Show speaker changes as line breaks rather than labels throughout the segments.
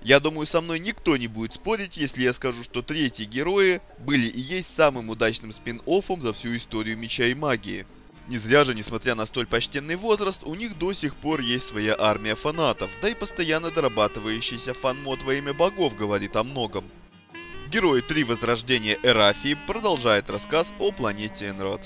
Я думаю, со мной никто не будет спорить, если я скажу, что третьи герои были и есть самым удачным спин-оффом за всю историю Меча и Магии. Не зря же, несмотря на столь почтенный возраст, у них до сих пор есть своя армия фанатов, да и постоянно дорабатывающийся фан-мод во имя богов говорит о многом. Герои 3 Возрождения Эрафии продолжает рассказ о планете Энрод.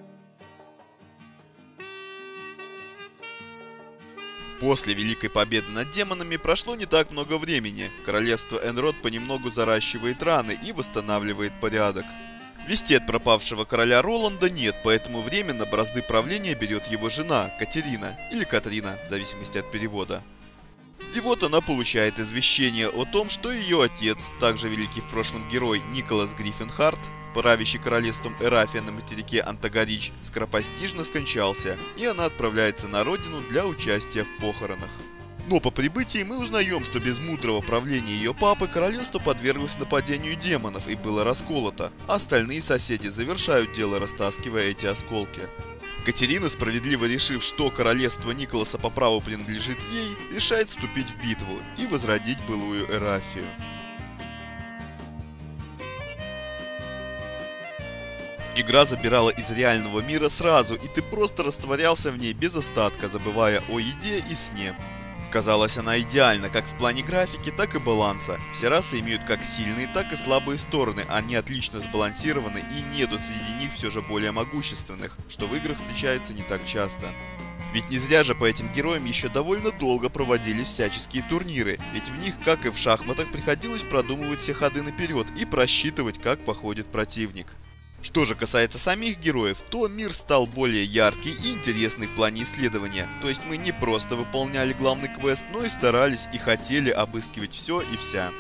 После Великой Победы над демонами прошло не так много времени. Королевство Энрод понемногу заращивает раны и восстанавливает порядок. Вести от пропавшего короля Роланда нет, поэтому временно бразды правления берет его жена, Катерина, или Катрина, в зависимости от перевода. И вот она получает извещение о том, что ее отец, также великий в прошлом герой Николас Гриффенхарт, правящий королевством Эрафия на материке Антагарич, скоропостижно скончался, и она отправляется на родину для участия в похоронах. Но по прибытии мы узнаем, что без мудрого правления ее папы королевство подверглось нападению демонов и было расколото, а остальные соседи завершают дело, растаскивая эти осколки. Катерина, справедливо решив, что королевство Николаса по праву принадлежит ей, решает вступить в битву и возродить былую Эрафию. Игра забирала из реального мира сразу, и ты просто растворялся в ней без остатка, забывая о еде и сне. Казалось, она идеальна как в плане графики, так и баланса. Все расы имеют как сильные, так и слабые стороны, они отлично сбалансированы и нету среди них все же более могущественных, что в играх встречается не так часто. Ведь не зря же по этим героям еще довольно долго проводились всяческие турниры, ведь в них, как и в шахматах, приходилось продумывать все ходы наперед и просчитывать, как походит противник. Что же касается самих героев, то мир стал более яркий и интересный в плане исследования. То есть мы не просто выполняли главный квест, но и старались и хотели обыскивать все и вся.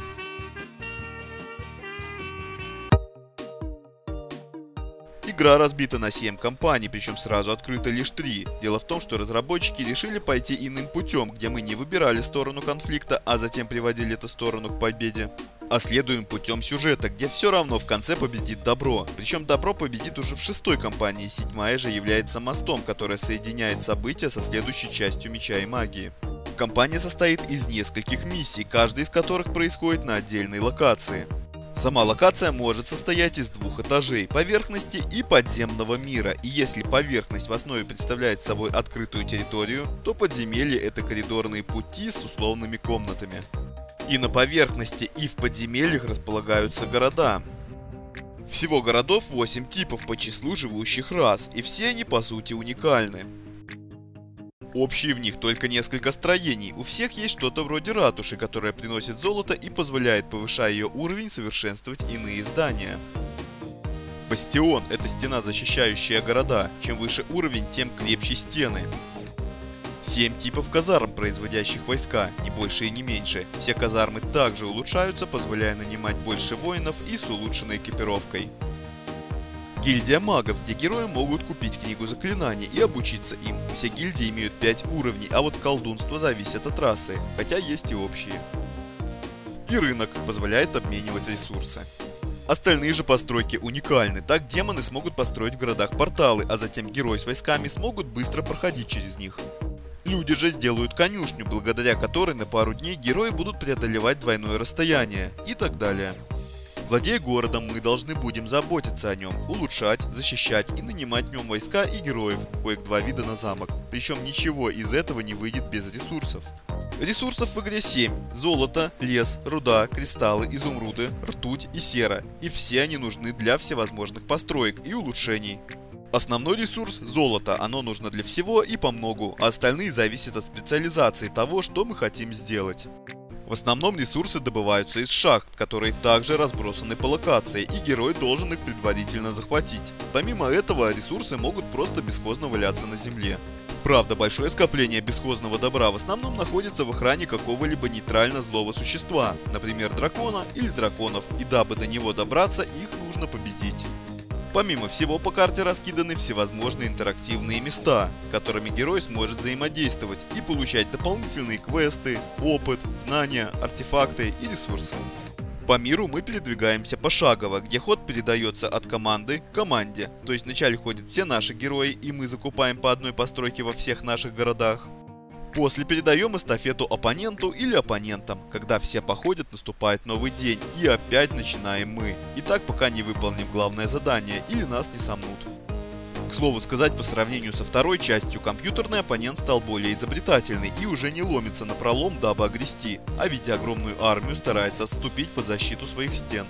Игра разбита на 7 кампаний, причем сразу открыто лишь 3. Дело в том, что разработчики решили пойти иным путем, где мы не выбирали сторону конфликта, а затем приводили эту сторону к победе. А следуем путем сюжета, где все равно в конце победит добро. Причем добро победит уже в 6-й кампании, 7-я же является мостом, которая соединяет события со следующей частью Меча и Магии. Кампания состоит из нескольких миссий, каждая из которых происходит на отдельной локации. Сама локация может состоять из 2 этажей – поверхности и подземного мира, и если поверхность в основе представляет собой открытую территорию, то подземелье – это коридорные пути с условными комнатами. И на поверхности, и в подземельях располагаются города. Всего городов 8 типов по числу живущих рас, и все они по сути уникальны. Общие в них только несколько строений, у всех есть что-то вроде ратуши, которая приносит золото и позволяет, повышая ее уровень, совершенствовать иные здания. Бастион – это стена, защищающая города, чем выше уровень, тем крепче стены. 7 типов казарм, производящих войска, не больше и не меньше. Все казармы также улучшаются, позволяя нанимать больше воинов и с улучшенной экипировкой. Гильдия магов, где герои могут купить книгу заклинаний и обучиться им. Все гильдии имеют 5 уровней, а вот колдунство зависит от расы, хотя есть и общие. И рынок позволяет обменивать ресурсы. Остальные же постройки уникальны, так демоны смогут построить в городах порталы, а затем герои с войсками смогут быстро проходить через них. Люди же сделают конюшню, благодаря которой на пару дней герои будут преодолевать двойное расстояние и так далее. Владея городом, мы должны будем заботиться о нем, улучшать, защищать и нанимать в нем войска и героев, коих 2 вида на замок. Причем ничего из этого не выйдет без ресурсов. Ресурсов в игре 7. Золото, лес, руда, кристаллы, изумруды, ртуть и сера. И все они нужны для всевозможных построек и улучшений. Основной ресурс – золото, оно нужно для всего и помногу, а остальные зависят от специализации того, что мы хотим сделать. В основном ресурсы добываются из шахт, которые также разбросаны по локации, и герой должен их предварительно захватить. Помимо этого, ресурсы могут просто бесхозно валяться на земле. Правда, большое скопление бесхозного добра в основном находится в охране какого-либо нейтрально злого существа, например дракона или драконов, и дабы до него добраться, их нужно победить. Помимо всего, по карте раскиданы всевозможные интерактивные места, с которыми герой сможет взаимодействовать и получать дополнительные квесты, опыт, знания, артефакты и ресурсы. По миру мы передвигаемся пошагово, где ход передается от команды к команде, то есть вначале ходят все наши герои и мы закупаем по одной постройке во всех наших городах. После передаем эстафету оппоненту или оппонентам. Когда все походят, наступает новый день, и опять начинаем мы. И так пока не выполним главное задание или нас не сомнут. К слову сказать, по сравнению со второй частью, компьютерный оппонент стал более изобретательный и уже не ломится на пролом, дабы огрести, а видя огромную армию, старается отступить под защиту своих стен.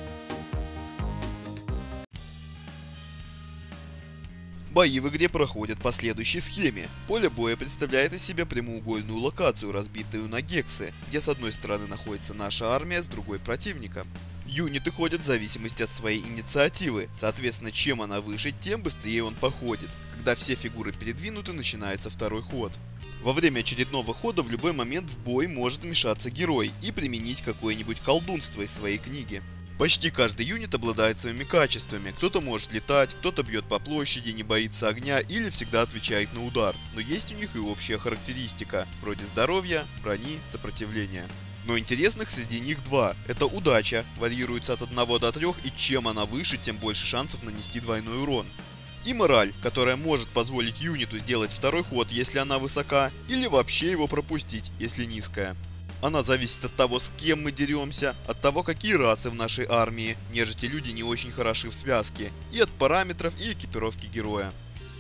Бои в игре проходят по следующей схеме. Поле боя представляет из себя прямоугольную локацию, разбитую на гексы, где с одной стороны находится наша армия, с другой противника. Юниты ходят в зависимости от своей инициативы, соответственно, чем она выше, тем быстрее он походит. Когда все фигуры передвинуты, начинается второй ход. Во время очередного хода в любой момент в бой может вмешаться герой и применить какое-нибудь колдунство из своей книги. Почти каждый юнит обладает своими качествами, кто-то может летать, кто-то бьет по площади, не боится огня или всегда отвечает на удар, но есть у них и общая характеристика, вроде здоровья, брони, сопротивления. Но интересных среди них два. Это удача, варьируется от 1 до 3, и чем она выше, тем больше шансов нанести двойной урон. И мораль, которая может позволить юниту сделать второй ход, если она высока, или вообще его пропустить, если низкая. Она зависит от того, с кем мы деремся, от того, какие расы в нашей армии, нежити люди не очень хороши в связке, и от параметров и экипировки героя.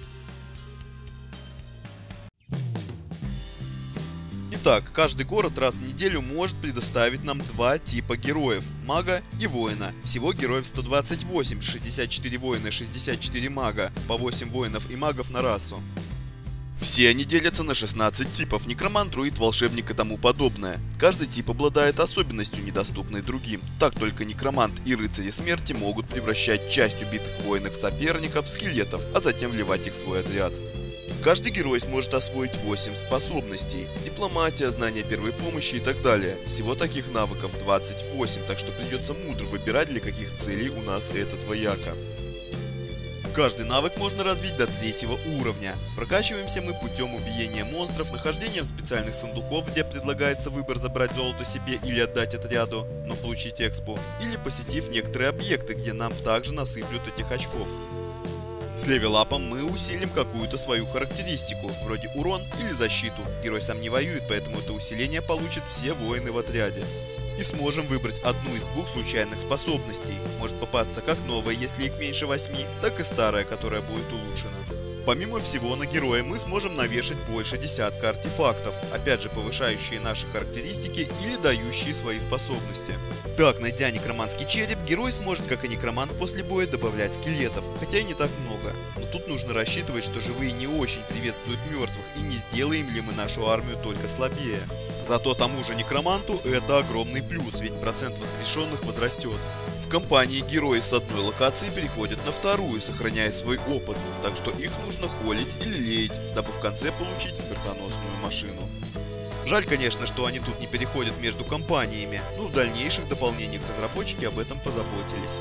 Итак, каждый город раз в неделю может предоставить нам два типа героев – мага и воина. Всего героев 128, 64 воина, 64 мага, по 8 воинов и магов на расу. Все они делятся на 16 типов – некромант, друид, волшебник и тому подобное. Каждый тип обладает особенностью, недоступной другим. Так только некромант и рыцари смерти могут превращать часть убитых воинов соперников в скелетов, а затем вливать их в свой отряд. Каждый герой сможет освоить 8 способностей – дипломатия, знание первой помощи и так далее. Всего таких навыков 28, так что придется мудро выбирать, для каких целей у нас этот вояка. Каждый навык можно развить до 3 уровня. Прокачиваемся мы путем убиения монстров, нахождением специальных сундуков, где предлагается выбор забрать золото себе или отдать отряду, но получить экспу, или посетив некоторые объекты, где нам также насыплют этих очков. С левелапом мы усилим какую-то свою характеристику, вроде урон или защиту. Герой сам не воюет, поэтому это усиление получат все воины в отряде. И сможем выбрать одну из двух случайных способностей. Может попасться как новая, если их меньше 8, так и старая, которая будет улучшена. Помимо всего, на героя мы сможем навешать больше десятка артефактов, опять же повышающие наши характеристики или дающие свои способности. Так, найдя некроманский череп, герой сможет, как и некромант, после боя добавлять скелетов, хотя и не так много. Но тут нужно рассчитывать, что живые не очень приветствуют мертвых, и не сделаем ли мы нашу армию только слабее. Зато тому же некроманту это огромный плюс, ведь процент воскрешенных возрастет. В компании герои с одной локации переходят на вторую, сохраняя свой опыт, так что их нужно холить или леять, дабы в конце получить смертоносную машину. Жаль, конечно, что они тут не переходят между компаниями, но в дальнейших дополнениях разработчики об этом позаботились.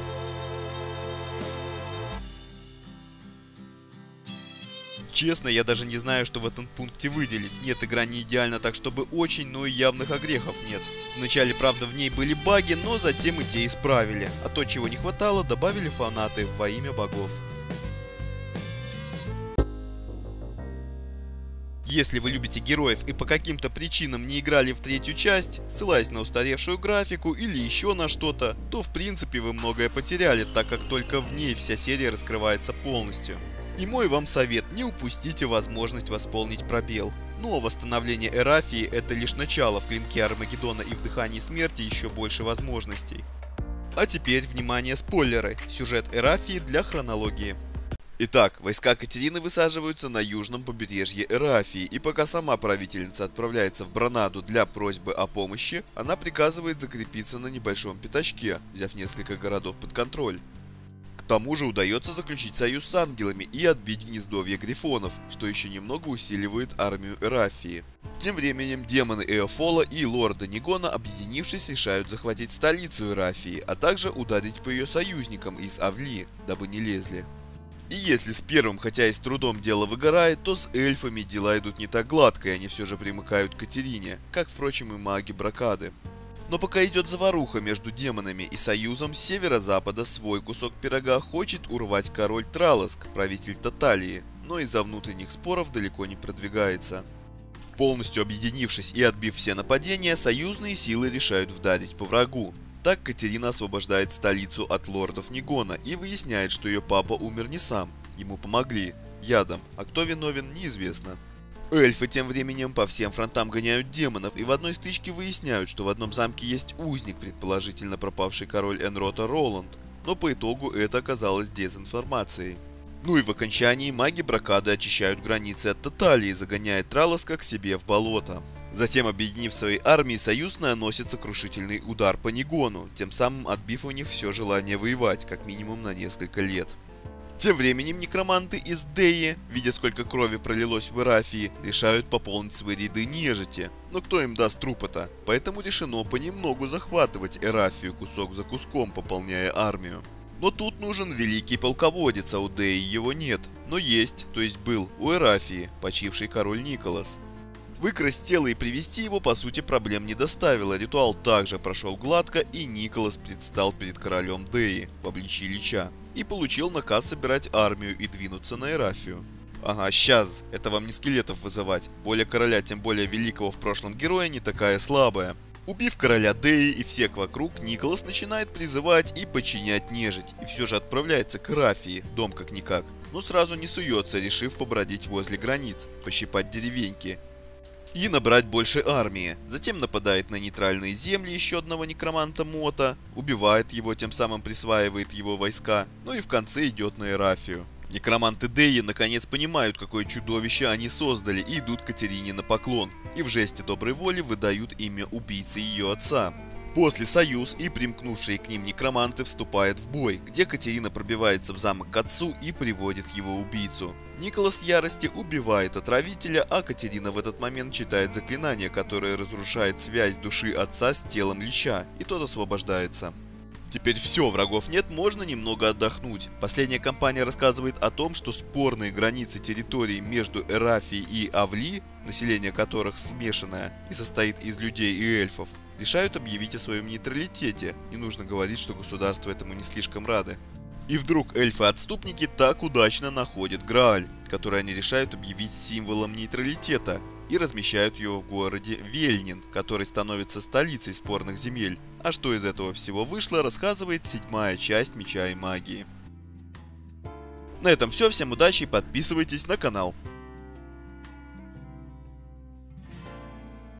Честно, я даже не знаю, что в этом пункте выделить. Нет, игра не идеальна так, чтобы очень, но и явных огрехов нет. Вначале, правда, в ней были баги, но затем и те исправили. А то, чего не хватало, добавили фанаты во имя богов. Если вы любите героев и по каким-то причинам не играли в третью часть, ссылаясь на устаревшую графику или еще на что-то, то в принципе вы многое потеряли, так как только в ней вся серия раскрывается полностью. И мой вам совет, не упустите возможность восполнить пробел. Ну а восстановление Эрафии это лишь начало, в клинке Армагеддона и в дыхании смерти еще больше возможностей. А теперь, внимание, спойлеры, сюжет Эрафии для хронологии. Итак, войска Катерины высаживаются на южном побережье Эрафии, и пока сама правительница отправляется в Бранаду для просьбы о помощи, она приказывает закрепиться на небольшом пятачке, взяв несколько городов под контроль. К тому же удается заключить союз с ангелами и отбить гнездовье грифонов, что еще немного усиливает армию Эрафии. Тем временем демоны Эофола и лорда Нигона, объединившись, решают захватить столицу Эрафии, а также ударить по ее союзникам из Авли, дабы не лезли. И если с первым, хотя и с трудом, дело выгорает, то с эльфами дела идут не так гладко, и они все же примыкают к Катерине, как, впрочем, и маги Бракады. Но пока идет заваруха между демонами и союзом, с северо-запада свой кусок пирога хочет урвать король Тралоск, правитель Таталии, но из-за внутренних споров далеко не продвигается. Полностью объединившись и отбив все нападения, союзные силы решают вдарить по врагу. Так Катерина освобождает столицу от лордов Нигона и выясняет, что ее папа умер не сам, ему помогли ядом, а кто виновен, неизвестно. Эльфы тем временем по всем фронтам гоняют демонов и в одной стычке выясняют, что в одном замке есть узник, предположительно пропавший король Энрота Роланд, но по итогу это оказалось дезинформацией. Ну и в окончании маги Бракады очищают границы от Таталии, загоняя Тралоска к себе в болото. Затем, объединив свои армии, союз наносит сокрушительный удар по Нигону, тем самым отбив у них все желание воевать, как минимум на несколько лет. Тем временем некроманты из Деи, видя сколько крови пролилось в Эрафии, решают пополнить свои ряды нежити. Но кто им даст трупа-то? Поэтому решено понемногу захватывать Эрафию кусок за куском, пополняя армию. Но тут нужен великий полководец, а у Деи его нет. Но есть, то есть был, у Эрафии, почивший король Николас. Выкрасть тело и привести его, по сути, проблем не доставило. Ритуал также прошел гладко, и Николас предстал перед королем Деи в обличии Лича. И получил наказ собирать армию и двинуться на Эрафию. Ага, сейчас, это вам не скелетов вызывать. Воля короля, тем более великого в прошлом героя, не такая слабая. Убив короля Деи и всех вокруг, Николас начинает призывать и подчинять нежить. И все же отправляется к Эрафии, дом как-никак. Но сразу не суется, решив побродить возле границ, пощипать деревеньки и набрать больше армии. Затем нападает на нейтральные земли еще одного некроманта Мота, убивает его, тем самым присваивает его войска, ну и в конце идет на Эрафию. Некроманты Деи наконец понимают, какое чудовище они создали, и идут Катерине на поклон, и в жесте доброй воли выдают имя убийцы ее отца. После союз и примкнувшие к ним некроманты вступают в бой, где Катерина пробивается в замок к отцу и приводит его убийцу. Николас в ярости убивает отравителя, а Катерина в этот момент читает заклинание, которое разрушает связь души отца с телом Лича, и тот освобождается. Теперь все, врагов нет, можно немного отдохнуть. Последняя кампания рассказывает о том, что спорные границы территорий между Эрафией и Авли, население которых смешанное и состоит из людей и эльфов, решают объявить о своем нейтралитете. Не нужно говорить, что государства этому не слишком рады. И вдруг эльфы-отступники так удачно находят Грааль, который они решают объявить символом нейтралитета, и размещают его в городе Вельнин, который становится столицей спорных земель. А что из этого всего вышло, рассказывает 7-я часть Меча и Магии. На этом все, всем удачи и подписывайтесь на канал.